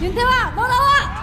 윤태화, 너 나와!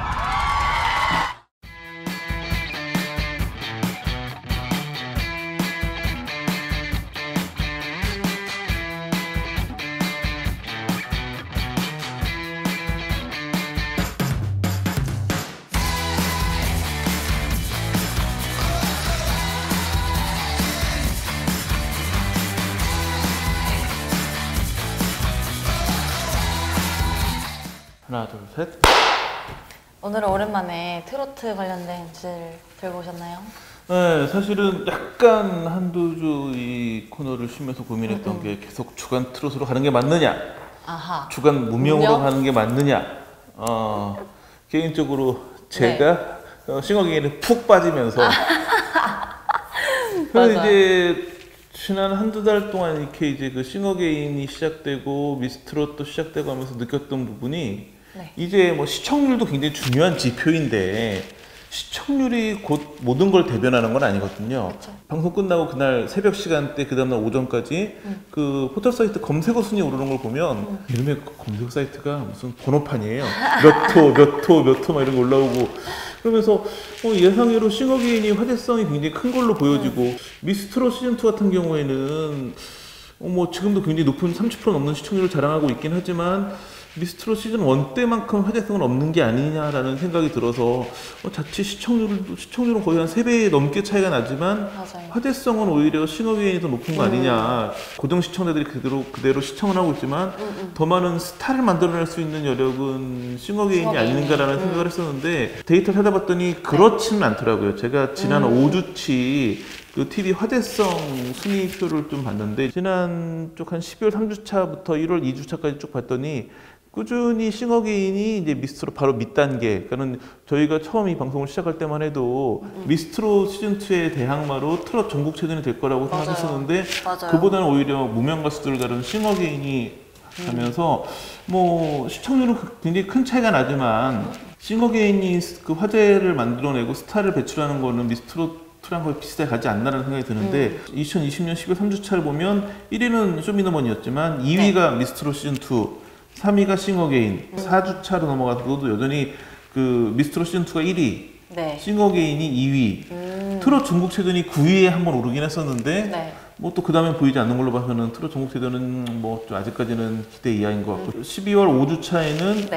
하나, 둘, 셋. 오늘은 오랜만에 트로트 관련된 주제를 들고 오셨나요? 네, 사실은 약간 한두 주 이 코너를 쉬면서 고민했던 게 계속 주간 트로트로 가는 게 맞느냐, 아하. 주간 무명으로 무명? 가는 게 맞느냐. 개인적으로 제가 싱어게인에 푹 빠지면서 그래서 이제 지난 한두 달 동안 이렇게 이제 그 싱어게인이 시작되고 미스트롯도 시작되고 하면서 느꼈던 부분이 이제 뭐 시청률도 굉장히 중요한 지표인데 시청률이 곧 모든 걸 대변하는 건 아니거든요. 그쵸. 방송 끝나고 그날 새벽 시간대 그 다음날 오전까지 그 포털 사이트 검색어 순위 오르는 걸 보면 이름의 검색어 사이트가 무슨 번호판이에요. 몇 호 막 이런 거 올라오고 그러면서 예상외로 싱어게인이 화제성이 굉장히 큰 걸로 보여지고 미스트롯 시즌2 같은 경우에는 뭐 지금도 굉장히 높은 30% 넘는 시청률을 자랑하고 있긴 하지만 미스트롯 시즌1 때만큼 화제성은 없는 게 아니냐라는 생각이 들어서 자칫 시청률은 거의 한 3배 넘게 차이가 나지만 맞아요. 화제성은 오히려 싱어게인이 더 높은 거 아니냐. 고정 시청자들이 그대로 시청을 하고 있지만 더 많은 스타를 만들어낼 수 있는 여력은 싱어게인이 아닌가라는 생각을 했었는데 데이터를 찾아봤더니 그렇지는 않더라고요. 제가 지난 5주치 그 TV 화제성 순위표를 좀 봤는데 지난 쪽 한 12월 3주차부터 1월 2주차까지 쭉 봤더니 꾸준히 싱어게인이 이제 미스트롯 바로 밑단계. 그러니까는 저희가 처음 이 방송을 시작할 때만 해도 미스트롯 시즌2의 대항마로 트롯 전국체전이 될 거라고 생각했었는데 그보다는 오히려 무명 가수들을 다룬 싱어게인이 하면서 뭐 시청률은 굉장히 큰 차이가 나지만 싱어게인이 그 화제를 만들어내고 스타를 배출하는 거는 미스트롯이랑 거의 비슷하게 가지 않나라는 생각이 드는데 2020년 12월 3주차를 보면 1위는 쇼미더머니였지만 2위가 미스트롯 시즌2 3위가 싱어게인, 4주차로 넘어가서도 여전히 그 미스트롯 시즌2가 1위, 싱어게인이 2위, 트롯 전국체전이 9위에 한번 오르긴 했었는데 뭐 또 그 다음에 보이지 않는 걸로 봐서는 트롯 전국체전은 뭐 좀 아직까지는 기대 이하인 것 같고 12월 5주차에는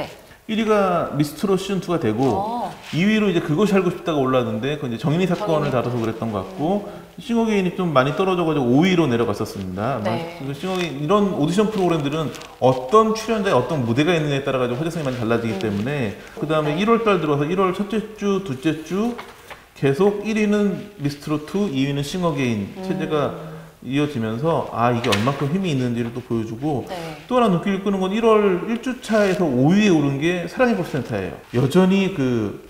1위가 미스트롯 시즌2가 되고 2위로 이제 그것이 알고 싶다가 올라왔는데 그건 이제 정인이 사건을 다뤄서 그랬던 것 같고 싱어게인이 좀 많이 떨어져가지고 5위로 내려갔었습니다. 싱어게인 이런 오디션 프로그램들은 어떤 출연자의 어떤 무대가 있느냐에 따라 가지고 화제성이 많이 달라지기 때문에 그 다음에 1월달 들어서 1월 첫째 주, 둘째 주 계속 1위는 미스트롯2, 2위는 싱어게인 체제가 이어지면서 이게 얼마큼 힘이 있는지를 또 보여주고 또 하나 눈길을 끄는 건 1월 1주차에서 5위에 오른 게 사랑의 콜센터예요. 여전히 그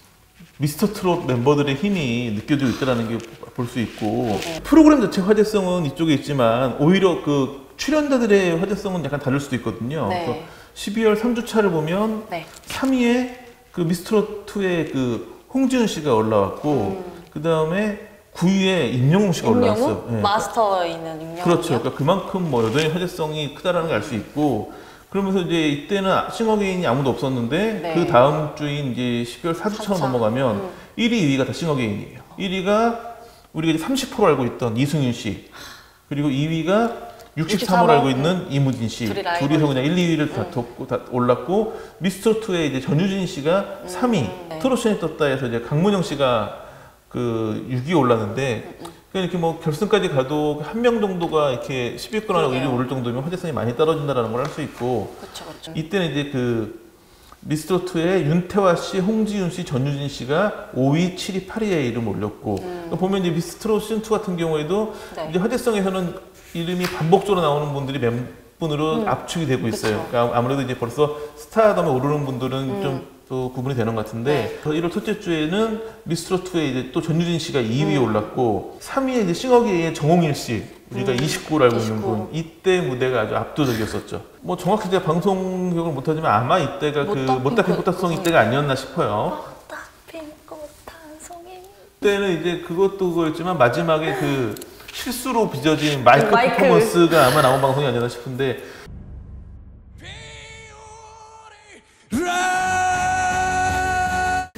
미스터 트롯 멤버들의 힘이 느껴지고 있다는 게 볼 수 있고 프로그램 자체 화제성은 이쪽에 있지만 오히려 그 출연자들의 화제성은 약간 다를 수도 있거든요. 12월 3주차를 보면 3위에 그 미스트롯2의 그 홍지은 씨가 올라왔고 그 다음에 9위에 임영웅 씨가 올라왔어요. 마스터에 있는 임영웅이요? 그렇죠. 그러니까 그만큼 뭐 여전히 화제성이 크다라는 걸 알 수 있고 그러면서 이제 이때는 싱어게인이 아무도 없었는데 그 다음 주인 이제 12월 4주차로 넘어가면 1위, 2위가 다 싱어게인이에요. 1위가 우리가 이제 30% 알고 있던 이승윤 씨 그리고 2위가 63으로 알고 있는 이무진 씨 둘이서 그냥 1, 2위를 다 올랐고 미스터2의 이제 전유진 씨가 3위 트롯션이 떴다에서 이제 강문영 씨가 그 6위에 올랐는데 이렇게 뭐 결승까지 가도 한 명 정도가 이렇게 10위권 안에 1위 오를 정도면 화제성이 많이 떨어진다는 걸 알 수 있고 이때는 이제 그 미스트롯2의 윤태화 씨, 홍지윤 씨, 전유진 씨가 5위, 7위, 8위에 이름 올렸고 그러니까 보면 이제 미스트롯 시즌2 같은 경우에도 이제 화제성에서는 이름이 반복적으로 나오는 분들이 몇 분으로 압축이 되고 있어요. 그러니까 아무래도 이제 벌써 스타덤에 오르는 분들은 좀 또 구분이 되는 것 같은데 1월 첫째 주에는 미스트롯2에 이제 또 전유진 씨가 2위에 올랐고 3위에 이제 싱어게인의 정홍일 씨 우리가 29를 알고 있는 분 이때 무대가 아주 압도적이었었죠. 뭐 정확히 제가 방송 기억을 못하지만 아마 이때가 그 못다 핀 꽃다송 이때가 아니었나 싶어요. 못다 핀 꽃다송이 그때는 이제 그것도 그거였지만 마지막에 그 실수로 빚어진 마이크 퍼포먼스가 아마 나온 방송이 아니었나 싶은데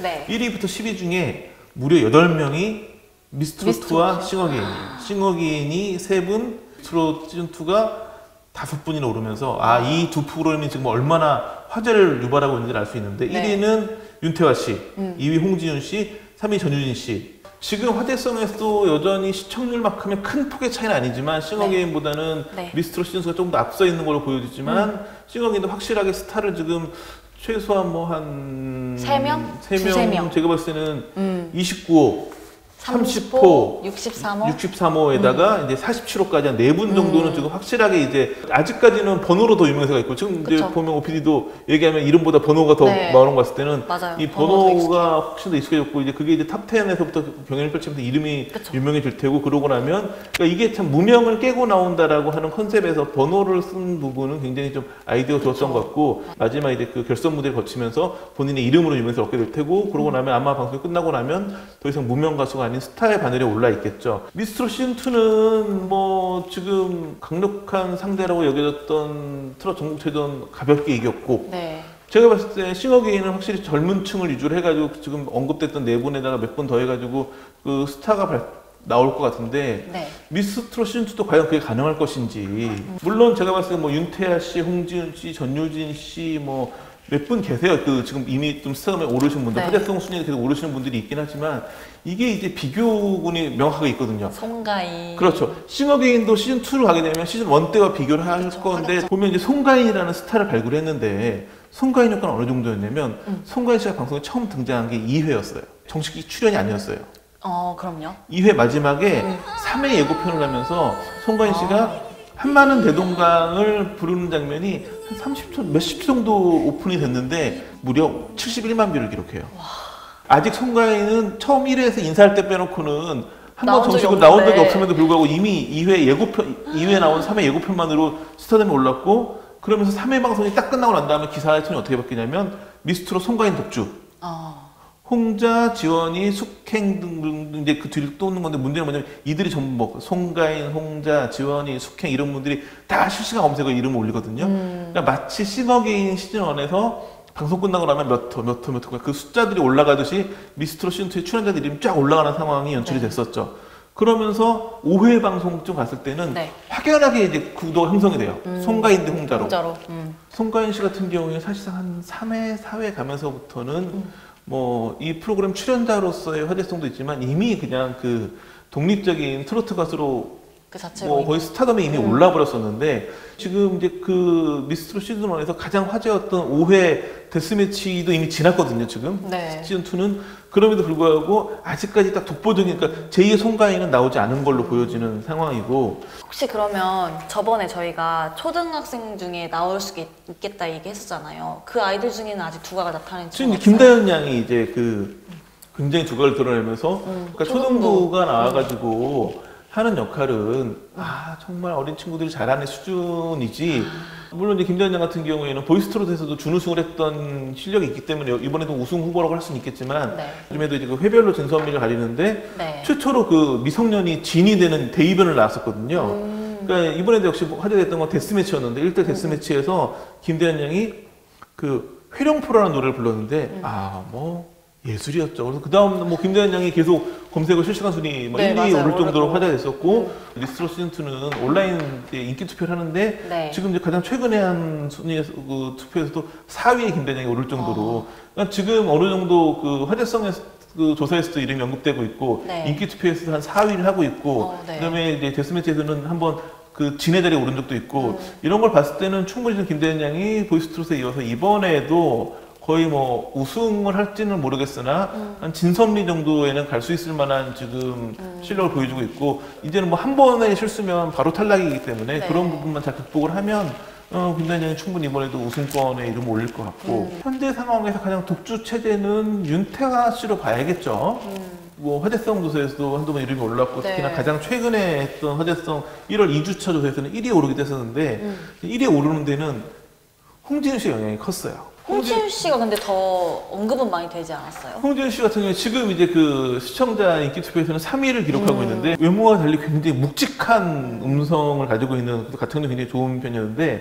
네. 1위부터 10위 중에 무려 8명이 미스트롯2와 싱어게인이에요. 싱어게인이 3분, 미스트롯 시즌2가 5분이나 오르면서 이 두 프로그램이 지금 얼마나 화제를 유발하고 있는지를 알 수 있는데 네. 1위는 윤태화 씨, 2위 홍지윤 씨, 3위 전유진 씨. 지금 화제성에서도 여전히 시청률만큼의 큰 폭의 차이는 아니지만 싱어게인보다는 네. 미스트롯 시즌2가 조금 더 앞서 있는 걸로 보여지지만 싱어게인도 확실하게 스타를 지금 최소한 뭐 한 3명? 3명 제가 봤을 때는 29호 30호, 63호? 63호에다가 이제 47호까지 한 4분 정도는 지금 확실하게 이제 아직까지는 번호로 더 유명세가 있고 지금 이제 그쵸. 보면 OPD도 얘기하면 이름보다 번호가 더 네. 많은 거 봤을 때는 맞아요. 이 번호도 번호가 훨씬 더 익숙해졌고 이제 그게 이제 탑 10에서부터 경연을 펼치면서 이름이 그쵸. 유명해질 테고 그러고 나면 그러니까 이게 참 무명을 깨고 나온다라고 하는 컨셉에서 번호를 쓴 부분은 굉장히 좀 아이디어가 좋았던 것 같고 마지막 이제 그 결선 무대를 거치면서 본인의 이름으로 유명세를 얻게 될 테고 그러고 나면 아마 방송이 끝나고 나면 더 이상 무명 가수가 아닌 스타의 바늘에 올라 있겠죠. 미스트롯 시즌2는 뭐 지금 강력한 상대라고 여겨졌던 트롯 전국체전 가볍게 이겼고 네. 제가 봤을 때 싱어게인은 확실히 젊은 층을 위주로 해가지고 지금 언급됐던 4분에다가 몇 분 더 해가지고 그 스타가 나올 것 같은데 네. 미스트롯 시즌2도 과연 그게 가능할 것인지 물론 제가 봤을 때 뭐 윤태아 씨, 홍지윤 씨, 전유진 씨 뭐 몇 분 계세요. 그 지금 이미 좀 스타덤에 오르신 분들, 네. 화제성 순위에 계속 오르시는 분들이 있긴 하지만 이게 이제 비교군이 명확하게 있거든요. 송가인. 그렇죠. 싱어게인도 시즌 2로 가게 되면 시즌 1 때와 비교를 할 그렇죠. 건데 하겠죠. 보면 이제 송가인이라는 스타를 발굴했는데 송가인 효과는 어느 정도였냐면 송가인 씨가 방송에 처음 등장한 게 2회였어요. 정식 출연이 아니었어요. 그럼요. 2회 마지막에 3회 예고편을 하면서 송가인 씨가 한마는 대동강을 부르는 장면이 한 30초, 몇십 초 정도 오픈이 됐는데 무려 71만 뷰를 기록해요. 아직 송가인은 처음 1회에서 인사할 때 빼놓고는 한 번 나온 적이 정식으로 나온 적이 없는데. 없음에도 불구하고 이미 2회 예고편, 2회 나온 3회 예고편만으로 스타덤에 올랐고 그러면서 3회 방송이 딱 끝나고 난 다음에 기사의 톤이 어떻게 바뀌냐면 미스트롯 송가인 독주. 홍자, 지원이, 숙행 등 이제 그 뒤를 또 오는 건데 문제는 뭐냐면 이들이 전부 뭐 송가인, 홍자, 지원이, 숙행 이런 분들이 다 실시간 검색어 이름을 올리거든요. 그러니까 마치 싱어게인 시즌 1에서 방송 끝나고 나면 몇 호 그 숫자들이 올라가듯이 미스트롯 시즌 2의 출연자들 이름이 쫙 올라가는 상황이 연출이 네. 됐었죠. 그러면서 5회 방송쯤 갔을 때는 네. 확연하게 이제 구도가 형성이 돼요. 송가인 대 홍자로. 진짜로. 송가인 씨 같은 경우에 사실상 한 3회, 4회 가면서부터는 뭐 이 프로그램 출연자로서의 화제성도 있지만 이미 그냥 그 독립적인 트로트 가수로 그 자체로. 뭐 거의 스타덤에 이미 올라버렸었는데 지금 이제 그 미스트롯 시즌 1에서 가장 화제였던 5회 데스매치도 이미 지났거든요 지금. 네. 시즌 2는 그럼에도 불구하고 아직까지 딱 독보적인 그러니까 제2의 송가인은 나오지 않은 걸로 보여지는 상황이고 혹시 그러면 저번에 저희가 초등학생 중에 나올 수 있겠다 얘기했었잖아요. 그 아이들 중에는 아직 두가가 나타나는 지금 친구가 이제 김다현 양이 이제 그 굉장히 두각을 드러내면서 그러니까 초등부. 초등부가 나와가지고 하는 역할은 정말 어린 친구들이 잘하는 수준이지. 물론 이제 김다현 양 같은 경우에는 보이스트롯에서도 준우승을 했던 실력이 있기 때문에 이번에도 우승 후보라고 할 수는 있겠지만 네. 요즘에도 이제 그 회별로 진선미를 가리는데 네. 최초로 그 미성년이 진이 되는 대이변을 나왔었거든요. 그러니까 이번에도 역시 화제됐던 건 데스매치였는데 1대 데스매치에서 김다현 양이 그 회룡포라는 노래를 불렀는데 뭐 예술이었죠. 그래서 그 다음 뭐 김다현 양이 계속 검색어 실시간 순위 뭐 네, 1, 2위 맞아요. 오를 정도로 오르고. 화제됐었고 미스트롯 시즌2는 온라인 이제 인기 투표를 하는데 네. 지금 이제 가장 최근에 한 순위에서 그 투표에서도 4위에 김다현 양이 오를 정도로 그러니까 지금 어느 정도 그 화제성에서 그 조사에서도 이름이 언급되고 있고 네. 인기 투표에서도 한 4위를 하고 있고 네. 그다음에 이제 데스매치에서는 한번 그 진의 자리에 오른 적도 있고 이런 걸 봤을 때는 충분히 좀 김다현 양이 보이스트롯에 이어서 이번에도 거의 뭐 우승을 할지는 모르겠으나 한 진선미 정도에는 갈 수 있을 만한 지금 실력을 보여주고 있고 이제는 뭐 한 번의 실수면 바로 탈락이기 때문에 네. 그런 부분만 잘 극복을 하면 김다현 양이 충분히 이번에도 우승권에 이름을 올릴 것 같고 현재 상황에서 가장 독주 체제는 윤태화 씨로 봐야겠죠. 뭐 화제성 조사에서도 한두 번 이름이 올랐고 네. 특히나 가장 최근에 했던 화제성 1월 2주차 조사에서는 1위에 오르기도 했었는데 1위에 오르는 데는 홍진우 씨의 영향이 컸어요. 홍지윤 씨가 근데 더 언급은 많이 되지 않았어요? 홍진우 씨 같은 경우에 지금 이제 그 시청자 인기 투표에서는 3위를 기록하고 있는데 외모와 달리 굉장히 묵직한 음성을 가지고 있는 같은 경우 굉장히 좋은 편이었는데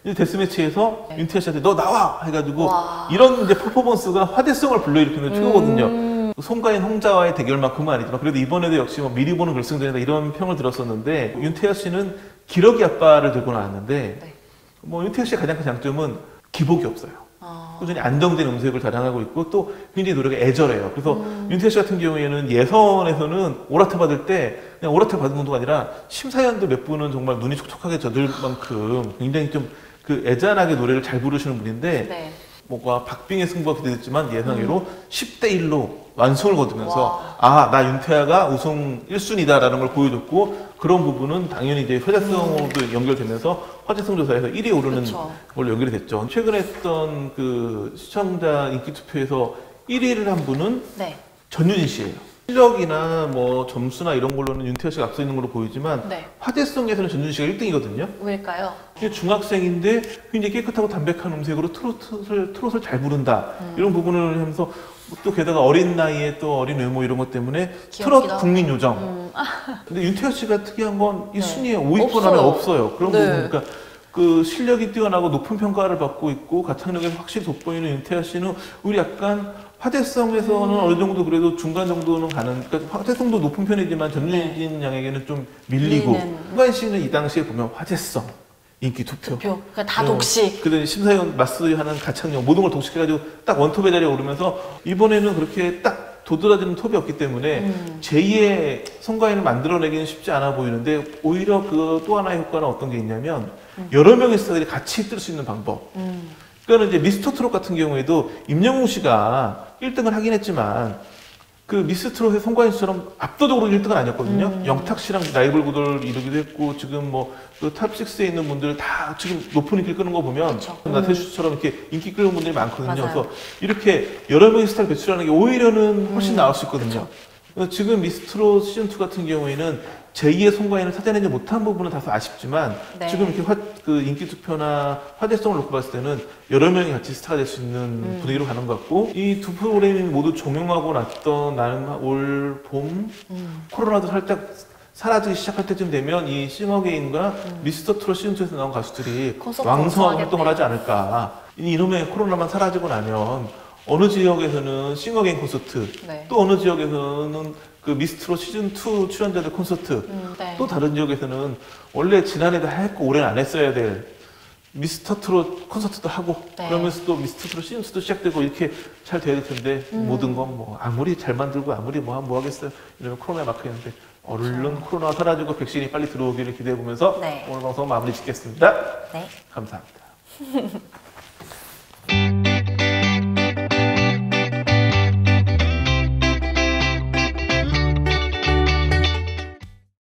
이제 데스매치에서 윤태아 씨한테 너 나와 해가지고 와. 이런 이제 퍼포먼스가 화제성을 불러일으키는 최고거든요. 송가인 홍자와의 대결만큼은 아니지만 그래도 이번에도 역시 뭐 미리 보는 결승전이다 이런 평을 들었었는데 윤태아 씨는 기러기 아빠를 들고 나왔는데 네. 뭐 윤태아 씨의 가장 큰 장점은 기복이 없어요. 꾸준히 안정된 음색을 자랑하고 있고 또 굉장히 노래가 애절해요. 그래서 윤태아 씨 같은 경우에는 예선에서는 오라트 받을 때 그냥 오라트 받은 정도가 아니라 심사위원들 몇 분은 정말 눈이 촉촉하게 젖을 만큼 굉장히 좀 그 애잔하게 노래를 잘 부르시는 분인데 네. 뭔가 박빙의 승부가 기대됐지만 예상외로 10대 1로 완승을 거두면서 와. 아, 나 윤태아가 우승 1순위다라는 걸 보여줬고 그런 부분은 당연히 이제 화제성으로도 연결되면서 화제성 조사에서 1위에 오르는 그쵸. 걸로 연결이 됐죠. 최근에 했던 그 시청자 인기 투표에서 1위를 한 분은 네. 전유진 씨예요. 실력이나 뭐 점수나 이런 걸로는 윤태아 씨가 앞서 있는 걸로 보이지만 네. 화제성에서는 전유진 씨가 1등이거든요. 왜일까요? 중학생인데 굉장히 깨끗하고 담백한 음색으로 트롯을 잘 부른다. 이런 부분을 하면서 또 게다가 어린 나이에 또 어린 외모 이런 것 때문에 귀엽기도 트롯 국민 요정. 근데 윤태아 씨가 특이한 건 이 네. 순위에 50번 안에 없어요. 그런 네. 부분. 그러니까 그 실력이 뛰어나고 높은 평가를 받고 있고 가창력에서 확실히 돋보이는 윤태아 씨는 우리 약간 화제성에서는 어느 정도 그래도 중간 정도는 가는, 그러니까 화제성도 높은 편이지만 전유진 양에게는 좀 밀리고, 밀리는. 송가인 씨는 이 당시에 보면 화제성, 인기 투표. 그러니까 다 독식. 그다음에 심사위원 마스하는 가창력 모든 걸 독식해가지고 딱 원톱의 자리에 오르면서 이번에는 그렇게 딱 도드라지는 톱이 없기 때문에 제2의 송가인을 만들어내기는 쉽지 않아 보이는데 오히려 그 또 하나의 효과는 어떤 게 있냐면 여러 명의 스타들이 같이 뜰 수 있는 방법. 그러니까 이제 미스터 트롯 같은 경우에도 임영웅 씨가 1등을 하긴 했지만 그 미스터 트롯의 송가인 씨처럼 압도적으로 1등은 아니었거든요. 영탁 씨랑 라이벌 구도를 이루기도 했고 지금 뭐 그 탑6에 있는 분들 다 지금 높은 인기를 끄는 거 보면 그쵸. 나태주 씨처럼 이렇게 인기 끌는 분들이 많거든요. 맞아요. 그래서 이렇게 여러 명의 스타를 배출하는 게 오히려는 훨씬 나을 수 있거든요. 그래서 지금 미스터 트롯 시즌2 같은 경우에는 제2의 송가인을 찾아내지 못한 부분은 다소 아쉽지만 네. 지금 이렇게 그 인기 투표나 화제성을 놓고 봤을 때는 여러 명이 같이 스타가 될 수 있는 분위기로 가는 것 같고 이 두 프로그램이 모두 종영하고 났던 나는 올 봄 코로나도 살짝 사라지기 시작할 때쯤 되면 이 싱어게인과 미스터 트롯 시즌2에서 나온 가수들이 콘서트 왕성한 엄청 활동을 하지 않을까. 이놈의 코로나만 사라지고 나면 어느 지역에서는 싱어게인 콘서트, 네. 또 어느 지역에서는 그 미스트롯 시즌2 출연자들 콘서트, 네. 또 다른 지역에서는 원래 지난해도 했고 올해는 안 했어야 될 미스터 트롯 콘서트도 하고 네. 그러면서 또 미스터 트롯 시즌2도 시작되고 이렇게 잘 돼야 될 텐데 모든 건 뭐 아무리 잘 만들고 아무리 뭐 하겠어요. 이러면 코로나에 막혀있는데 얼른 코로나가 사라지고 백신이 빨리 들어오기를 기대해 보면서 네. 오늘 방송 마무리 짓겠습니다. 네. 감사합니다.